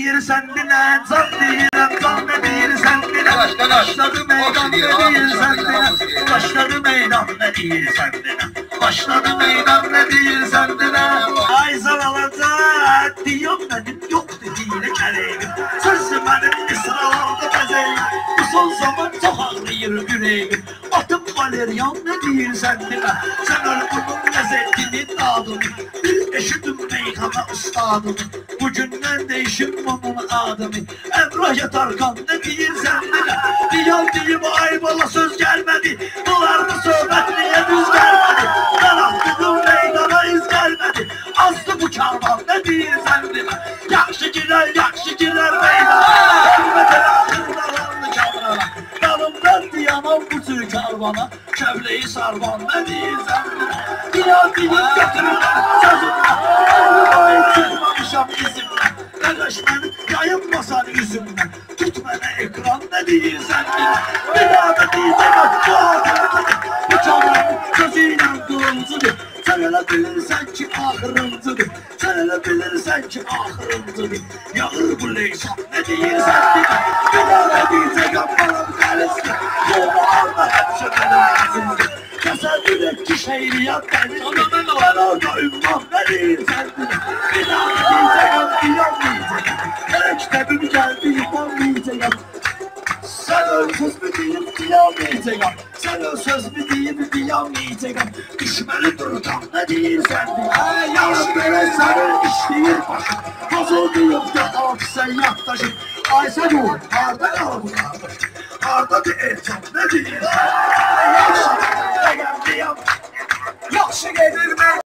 deyirsən dinə, can deyirəm, can nə deyirsən dinə. Başladı meydan nə deyirsən dinə. Başladı meydan nə deyirsən dinə. Başladı meydan nə deyirsən dinə. Ay zavalacaq, deyəm mənim yox dediyinə gələyim. Sözü mənim misralarda bəzəyim. Bu son zaman çox ağrıyır ürəyim. Atım valeriyan nə deyirsən dinə. Sən öl bunun ləzzətini dadını. Bir eşidim meyxana ustadını. Bugündən değişim onun adını. Emrah Yatarkan ne deyirsən dinə. Diyal deyim ay bala söz gəlmədi. Bunlarda söhbət niyə düz gəlmədi. Ben attıdım meydana iz gəlmədi. Azdı bu karvan ne deyirsən dinə. Yaxşı girər meydana. Hürmət elə xırdalandı kamrana. Dalımdan diyanam bu tür karvana. Kövleyi sarvan ne deyirsən dinə. Diyal deyim götürürlər sözümdən. Ömrüm ayı çıkmamışam izimdən. Qardaşlar yayınmasan yüzümdən. Tut mənə ekran ne deyirsən dinə. Bir daha da deyəcək at bu ağrıdır. Bu kamranın sözüyle qılıncıdır. Sen elə bilirsən ki axırıncıdır. Sen elə bilirsən ki axırıncıdır. Yağır bu leysan ne deyirsən dinə. Bir daha da deyəcək at balam qəlisdir. Yolda alma həmşə mənim əzizdir. Təsəvvür et ki şehriyat dənizdir. Ben orada ümmam ne deyirsən dinə. Bir daha da deyəcək at inanmayacaq. Her kitabım geldi inanmayacaq. Sen öl söz mü deyip diyamayacaq. Sen öl söz mü deyip diyamayacaq. Düşmeli durdan ne deyirsən dinə. Yalan belə sənin işləyir başın. Bozul deyip de sen yaktaşın. Ay sen ol, harda qalıb qardaş. Hardadır Ercan ne deyirsən. Yaxşı gedir mən.